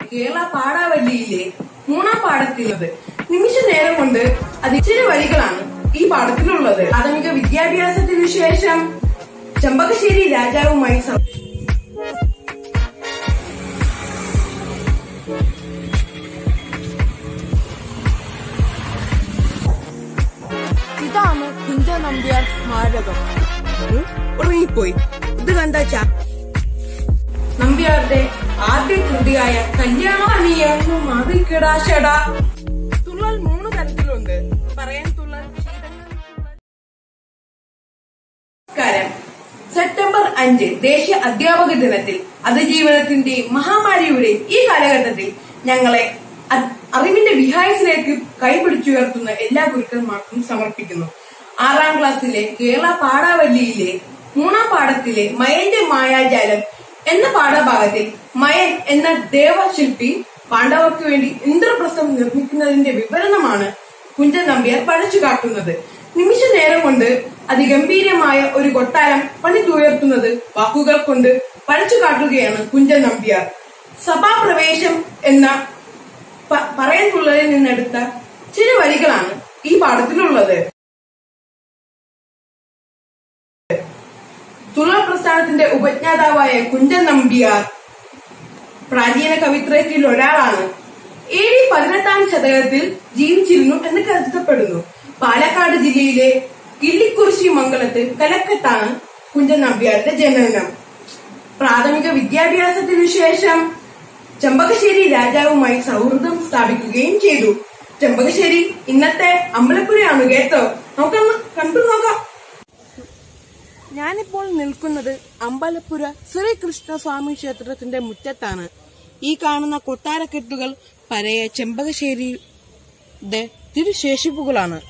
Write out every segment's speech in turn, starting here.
കേരള പാഠാവലിയിലെ 3-ാം പാഠത്തിലുള്ളത്. നിമിഷ നേരം കൊണ്ട് അത് ഇച്ചിരി വരികളാണ് ഈ പാഠത്തിലുള്ളത്. പ്രാഥമിക വിദ്യാഭ്യാസത്തിനു ശേഷം ചെമ്പകശ്ശേരി രാജാവുമായി ഇതാണ് കുഞ്ചൻ നമ്പ്യാർ സ്മാരകം. ഉറങ്ങിപ്പോയി. ഇത് കണ്ട നമ്പ്യാരുടെ ആദ്യ കൃതിയായ കല്യാണമണിയെന്നു മാറിക്കിടാശട. തുള്ളൽ 3 തരത്തിലുണ്ട്. പറയാൻ തുള്ളൽ, നമസ്കാരം. സെപ്റ്റംബർ 5 ദേശീയ അധ്യാപക ദിനത്തിൽ അതിജീവനത്തിന്റെയും മഹാമാരിയുടെയും ഈ കാലഘട്ടത്തിൽ ഞങ്ങളെ അറിവിന്റെ വിഹായസിലേക്ക് കൈപിടിച്ചുയർത്തുന്ന എല്ലാ ഗുരുക്കന്മാർക്കും സമർപ്പിക്കുന്നു. 6-ാം ക്ലാസ്സിലെ കേരള പാഠാവലിയിലെ 3-ാം പാഠത്തിലെ മയന്റെ മായാജാലം എന്ന പാഠഭാഗത്തിൽ മയൻ എന്ന ദേവശില്പി പാണ്ഡവർക്ക് വേണ്ടി ഇന്ദ്രപ്രസ്ഥം നിർമ്മിക്കുന്നതിന്റെ വിവരണമാണ് കുഞ്ചൻ നമ്പ്യാർ പഴച്ചു കാട്ടുന്നത്. നിമിഷ നേരം കൊണ്ട് അതിഗംഭീരമായ ഒരു കൊട്ടാരം പണിതുയർത്തുന്നത് വാക്കുകൾ കൊണ്ട് പഴച്ചു കാട്ടുകയാണ് കുഞ്ചൻ നമ്പ്യാർ. സഭാപ്രവേശം എന്ന പറയാൻ തുള്ളലിൽ നിന്നെടുത്ത ചില വരികളാണ് ഈ പാഠത്തിലുള്ളത്. തുള്ളൽ പ്രസ്ഥാനത്തിന്റെ ഉപജ്ഞാതാവായ കുഞ്ചൻ നമ്പ്യാർ പ്രാചീന കവിത്രയത്തിൽ ഒരാളാണ്. AD 18-ാം ശതകത്തിൽ ജീവിച്ചിരുന്നു എന്ന് കരുതപ്പെടുന്നു. പാലക്കാട് ജില്ലയിലെ കിള്ളിക്കുറിശി മംഗലത്ത് കലക്കത്താണ് കുഞ്ചൻ നമ്പ്യാരുടെ ജനനം. പ്രാഥമിക വിദ്യാഭ്യാസത്തിനു ശേഷം ചെമ്പകശ്ശേരി രാജാവുമായി സൗഹൃദം സ്ഥാപിക്കുകയും ചെയ്തു. ചെമ്പകശ്ശേരി ഇന്നത്തെ അമ്പലപ്പുഴയാണ് കേട്ടോ. നമുക്കൊന്ന് കണ്ടു നോക്കാം. ഞാനിപ്പോൾ നിൽക്കുന്നത് അമ്പലപ്പുഴ ശ്രീകൃഷ്ണസ്വാമി ക്ഷേത്രത്തിന്റെ മുറ്റത്താണ്. ഈ കാണുന്ന കൊട്ടാരക്കെട്ടുകൾ പഴയ ചെമ്പകശ്ശേരിയുടെ തിരുശേഷിപ്പുകളാണ്.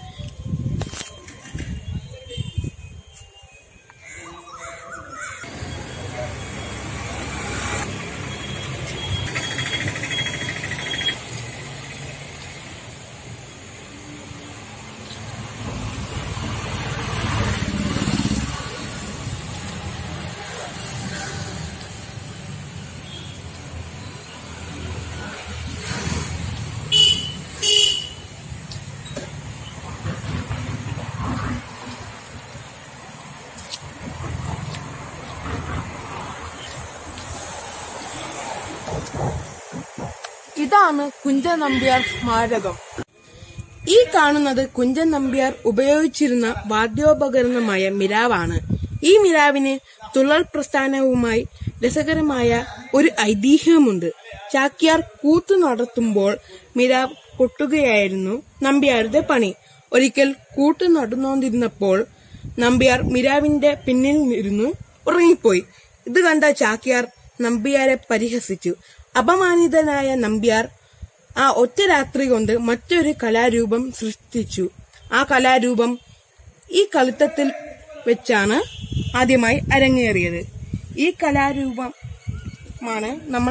ഇതാണ് കുഞ്ചൻ നമ്പ്യാർ സ്മാരകം. ഈ കാണുന്നത് കുഞ്ചൻ നമ്പ്യാർ ഉപയോഗിച്ചിരുന്ന വാദ്യോപകരണമായ മിരാവാണ്. ഈ മിരാവിന് തുള്ളൽ പ്രസ്ഥാനവുമായി രസകരമായ ഒരു ഐതിഹ്യമുണ്ട്. ചാക്യാർ കൂത്തു നടത്തുമ്പോൾ മിരാവ് കൊട്ടുകയായിരുന്നു നമ്പ്യാരുടെ പണി. ഒരിക്കൽ കൂട്ടു നടന്നുകൊണ്ടിരുന്നപ്പോൾ നമ്പ്യാർ മിരാവിന്റെ പിന്നിൽ ഇരുന്നു ഉറങ്ങിപ്പോയി. ഇത് കണ്ട ചാക്യാർ നമ്പ്യാരെ പരിഹസിച്ചു. അപമാനിതനായ നമ്പ്യാർ ആ ഒറ്റ രാത്രി കൊണ്ട് മറ്റൊരു കലാരൂപം സൃഷ്ടിച്ചു. ആ കലാരൂപം ഈ കളിത്തത്തിൽ വെച്ചാണ് ആദ്യമായി അരങ്ങേറിയത്. ഈ കലാരൂപമാണ് നമ്മൾ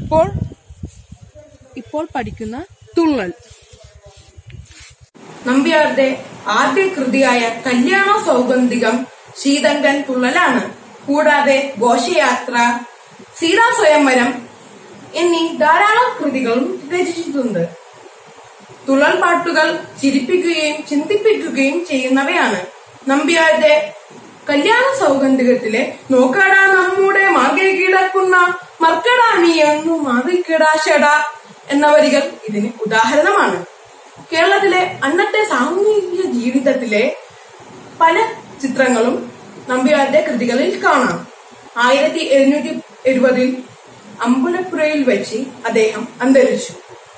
ഇപ്പോൾ പഠിക്കുന്ന തുള്ളൽ. നമ്പ്യാരുടെ ആദ്യ കൃതിയായ കല്യാണ സൗഗന്ധികം ശീതങ്കൻ തുള്ളലാണ്. കൂടാതെ ഘോഷയാത്ര, സീതാസ്വയംവരം എന്നീ ധാരാളം കൃതികളും രചിച്ചിട്ടുണ്ട്. തുള്ളൽ പാട്ടുകൾ ചിരിപ്പിക്കുകയും ചിന്തിപ്പിക്കുകയും ചെയ്യുന്നവയാണ്. നമ്പ്യാരുടെ കല്യാണ സൗഗന്ധികത്തിലെ നോക്കടാ നമ്മുടെ മാർഗെ കിടക്കുന്ന മർക്കടാണിയെന്നു മാറിക്കിടാശട എന്ന വരികൾ ഇതിന് ഉദാഹരണമാണ്. കേരളത്തിലെ അന്നത്തെ സാമൂഹിക ജീവിതത്തിലെ പല ചിത്രങ്ങളും നമ്പ്യാരുടെ കൃതികളിൽ കാണാം. 1770 അമ്പലപ്പുഴയിൽ വെച്ച് അദ്ദേഹം അന്തരിച്ചു.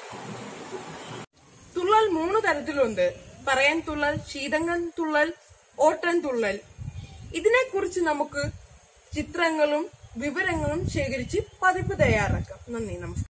തുള്ളൽ 3 തരത്തിലുണ്ട്. പറയാൻ തുള്ളൽ, ശീതങ്കൻ തുള്ളൽ, ഓട്ടൻ തുള്ളൽ. ഇതിനെക്കുറിച്ച് നമുക്ക് ചിത്രങ്ങളും വിവരങ്ങളും ശേഖരിച്ച് പതിപ്പ് തയ്യാറാക്കാം. നന്ദി, നമസ്കാരം.